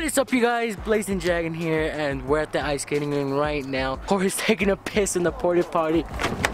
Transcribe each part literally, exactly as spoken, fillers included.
What is up, you guys? Blazing Dragon here, and we're at the ice skating ring right now. Corey's taking a piss in the porta potty.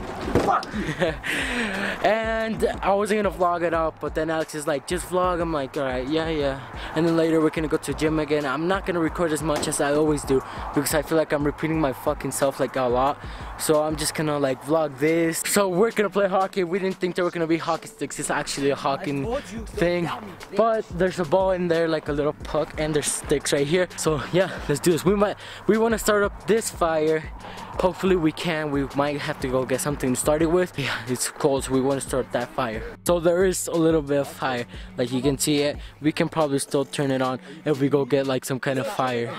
And I wasn't gonna vlog it up, but then Alex is like, just vlog. I'm like, alright, yeah, yeah. And then later we're gonna go to the gym again. I'm not gonna record as much as I always do because I feel like I'm repeating my fucking self like a lot. So I'm just gonna like vlog this. So we're gonna play hockey. We didn't think there were gonna be hockey sticks. It's actually a hockey thing. But there's a ball in there, like a little puck, and there's sticks right here. So yeah, let's do this. We might we wanna start up this fire. Hopefully we can. We might have to go get something to start it with. Yeah, it's cold, so we want to start that fire. So there is a little bit of fire, like you can see it. We can probably still turn it on if we go get like some kind of fire.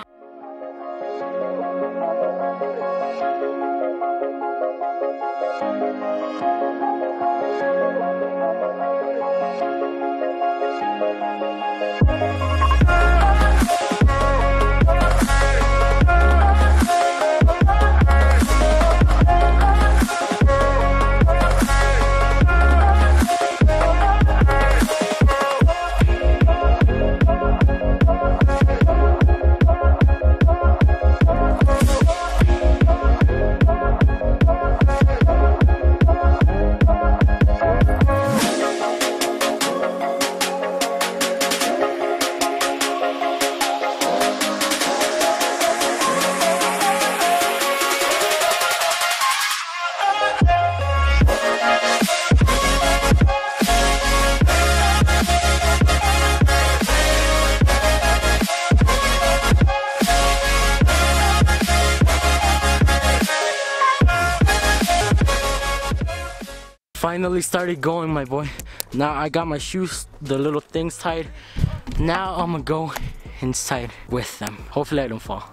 Finally started going, my boy. Now I got my shoes, the little things tied. Now I'm gonna go inside with them. Hopefully I don't fall.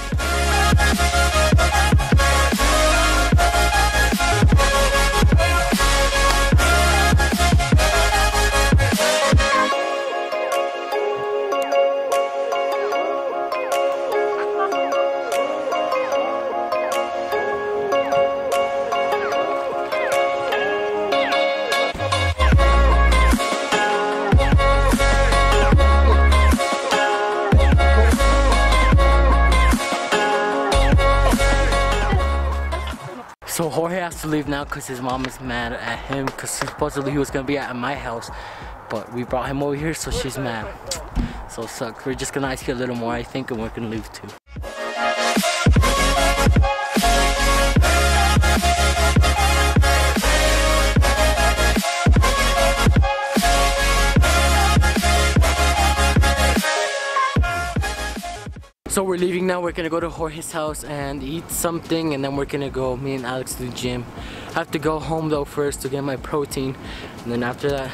So Jorge has to leave now because his mom is mad at him because supposedly he was going to be at my house. But we brought him over here, so she's mad. So it sucks. We're just going to ice skate a little more, I think, and we're going to leave too. So we're leaving now. We're gonna go to Jorge's house and eat something, and then we're gonna go, me and Alex, to the gym. I have to go home though first to get my protein, and then after that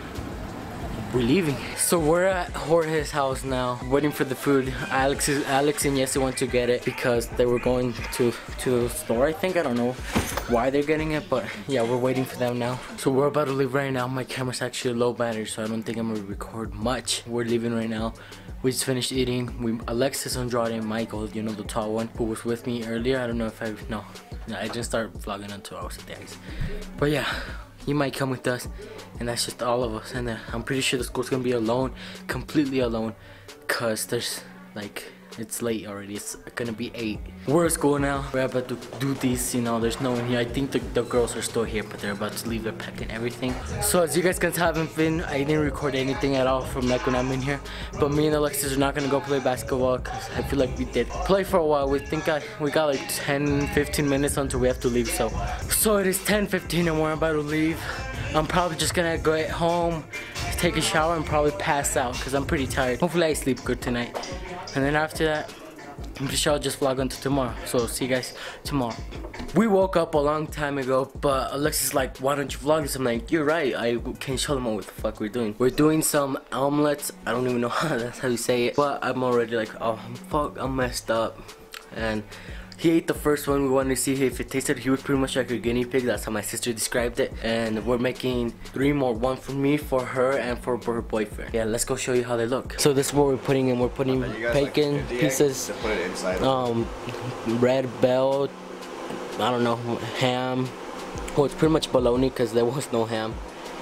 we're leaving. So we're at Jorge's house now, waiting for the food. Alex is, Alex and Yessie went to get it because they were going to to the store, I think. I don't know why they're getting it, but yeah, we're waiting for them now. So we're about to leave right now. My camera's actually low battery, so I don't think I'm gonna record much. We're leaving right now. We just finished eating. We Alexis, Andrade, and Michael, you know, the tall one who was with me earlier. I don't know if I no, no I didn't start vlogging until I was at the ice. But yeah, he might come with us, and that's just all of us. And uh, I'm pretty sure the school's gonna be alone, completely alone, cause there's like, it's late already. It's gonna be eight. We're at school now. We're about to do this, you know, there's no one here. I think the, the girls are still here, but they're about to leave their pack and everything. So as you guys can tell, I haven't been, I didn't record anything at all from like when I'm in here. But me and Alexis are not gonna go play basketball because I feel like we did play for a while. We think I, we got like ten, fifteen minutes until we have to leave. So, so it is ten fifteen and we're about to leave. I'm probably just gonna go at home, take a shower, and probably pass out because I'm pretty tired. Hopefully I sleep good tonight. And then after that, I'm pretty sure I'll just vlog until tomorrow. So see you guys tomorrow. We woke up a long time ago, but Alexis is like, why don't you vlog this? I'm like, you're right, I can't show them what the fuck we're doing. We're doing some omelets. I don't even know how that's how you say it, but I'm already like, oh fuck, I'm messed up. And he ate the first one. We wanted to see if it tasted. He was pretty much like a guinea pig. That's how my sister described it. And we're making three more. One for me, for her, and for her boyfriend. Yeah, let's go show you how they look. So this is what we're putting in. We're putting bacon like pieces, to put it inside. Um, red bell, I don't know, ham. Well, it's pretty much bologna because there was no ham.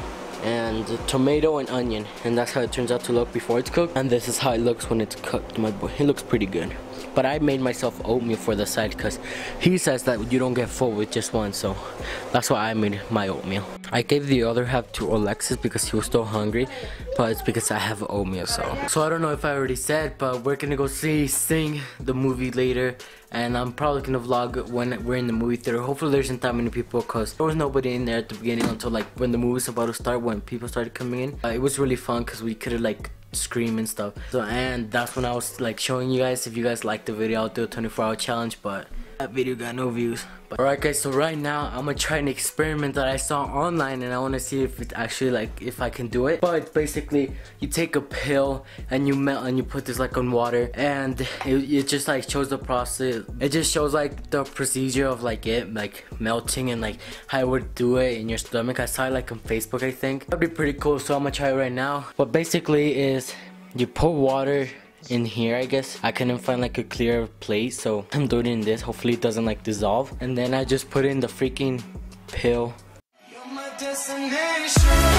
and tomato and onion, and that's how it turns out to look before it's cooked. And this is how it looks when it's cooked, my boy. It looks pretty good. But I made myself oatmeal for the side because he says that you don't get full with just one, so that's why I made my oatmeal. I gave the other half to Alexis because he was still hungry, but it's because I have oatmeal. So so I don't know if I already said, but we're gonna go see Sing the movie later, and I'm probably gonna vlog when we're in the movie theater. Hopefully there isn't that many people because there was nobody in there at the beginning until like when the movie was about to start, when people started coming in. Uh, it was really fun because we could have like scream and stuff. So and that's when I was like showing you guys. If you guys liked the video, I'll do a twenty-four hour challenge, but that video got no views. But alright guys, so right now I'm gonna try an experiment that I saw online, and I want to see if it actually like if I can do it. But basically you take a pill and you melt and you put this like on water, and it, it just like shows the process. It just shows like the procedure of like it like melting and like how it would do it in your stomach. I saw it like on Facebook, I think. That'd be pretty cool, so I'm gonna try it right now. What basically is you put water in here, I guess. I couldn't find like a clear place, so I'm doing it in this. Hopefully it doesn't like dissolve. And then I just put in the freaking pill. You're my destination.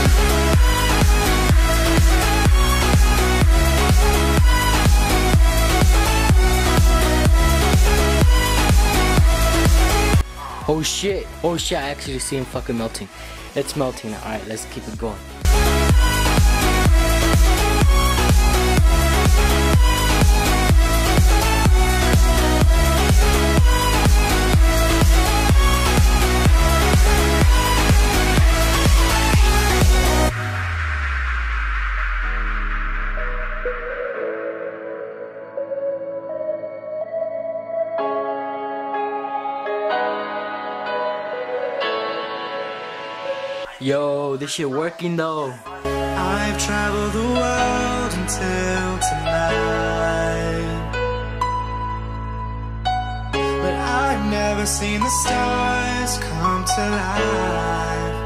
Oh shit, oh shit, I actually see him fucking melting. It's melting now. Alright, let's keep it going. Yo, this shit working though. I've traveled the world until tonight, but I've never seen the stars come to life.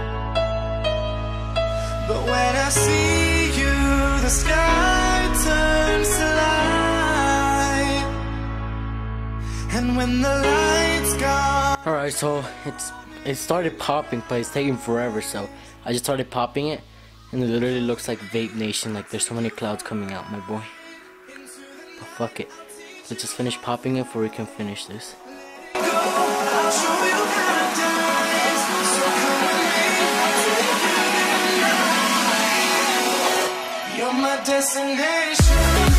But when I see you, the sky turns to light, and when the lights go. Alright, so it's it started popping, but it's taking forever, so I just started popping it, and it literally looks like Vape Nation. Like there's so many clouds coming out, my boy. But fuck it, let's just finish popping it before we can finish this. You're my destination.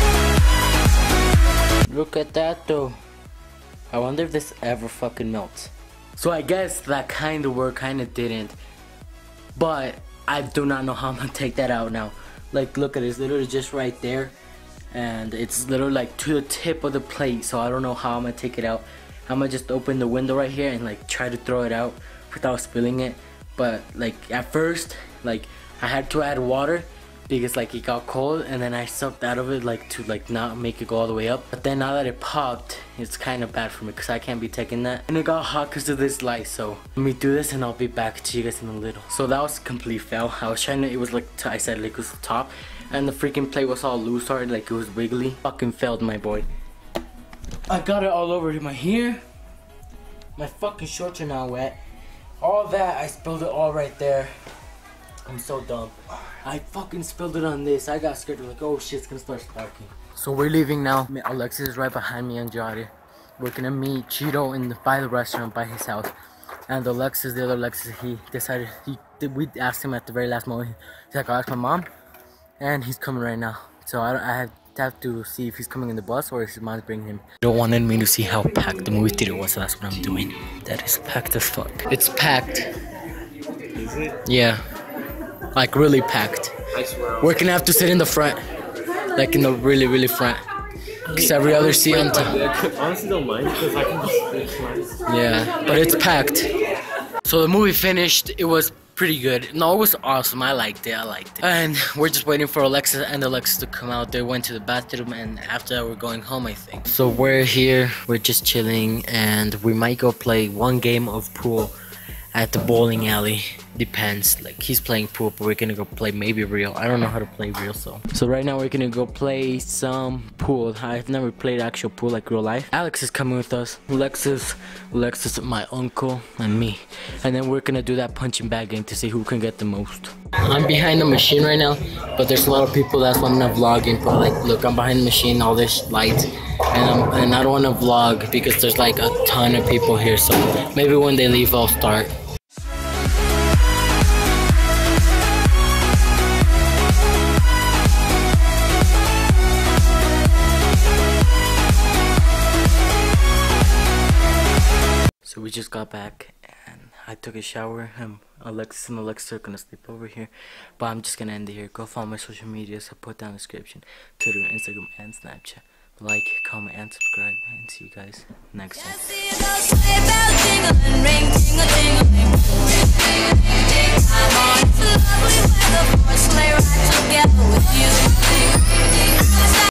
Look at that though. I wonder if this ever fucking melts. So I guess that kind of worked, kind of didn't. But I do not know how I'm gonna take that out now. Like look at it, it's literally just right there. And it's literally like to the tip of the plate. So I don't know how I'm gonna take it out. I'm gonna just open the window right here and like try to throw it out without spilling it. But like at first, like I had to add water because like it got cold, and then I sucked out of it like to like not make it go all the way up. But then now that it popped, it's kind of bad for me because I can't be taking that, and it got hot because of this light. So let me do this and I'll be back to you guys in a little. So that was a complete fail. I was trying to, it was like I said, like it was the top, and the freaking plate was all loose already, like it was wiggly. Fucking failed, my boy. I got it all over my hair. My fucking shorts are now wet. All that, I spilled it all right there. I'm so dumb. I fucking spilled it on this. I got scared, like, oh shit, it's gonna start sparking. So we're leaving now. Alexis is right behind me and Jari. We're gonna meet Cheeto in the, by the restaurant by his house. And Alexis, the other Alexis, he decided, he we asked him at the very last moment. He's like, I'll ask my mom. And he's coming right now. So I, I have, have to see if he's coming in the bus or if his mom's bringing him. They don't wanted me to see how packed the movie theater was, so that's what I'm doing. That is packed as fuck. It's packed. Is it? Yeah. Like really packed. I swear. We're gonna have to sit in the front, like in the really, really front. Cause every other seat on top. I honestly don't mind because I can just switch. Yeah, but it's packed. So the movie finished. It was pretty good. No, it was awesome. I liked it. I liked it. And we're just waiting for Alexa and Alexa to come out. They went to the bathroom, and after that, we're going home, I think. So we're here. We're just chilling, and we might go play one game of pool at the bowling alley. depends. Like he's playing pool, but we're gonna go play maybe real. I don't know how to play real, so so right now we're gonna go play some pool. I've never played actual pool like real life. Alex is coming with us. Lexus, Lexus, my uncle, and me. And then we're gonna do that punching bag game to see who can get the most. I'm behind the machine right now, but there's a lot of people. That's why I'm not vlogging. But like, look, I'm behind the machine. All this light, and I'm and I don't want to vlog because there's like a ton of people here. So maybe when they leave, I'll start. So we just got back and I took a shower. Um, Alexis and Alexa are gonna sleep over here, but I'm just gonna end it here. Go follow my social medias. I'll put down in the description: Twitter, Instagram, and Snapchat. Like, comment, and subscribe, and see you guys next time.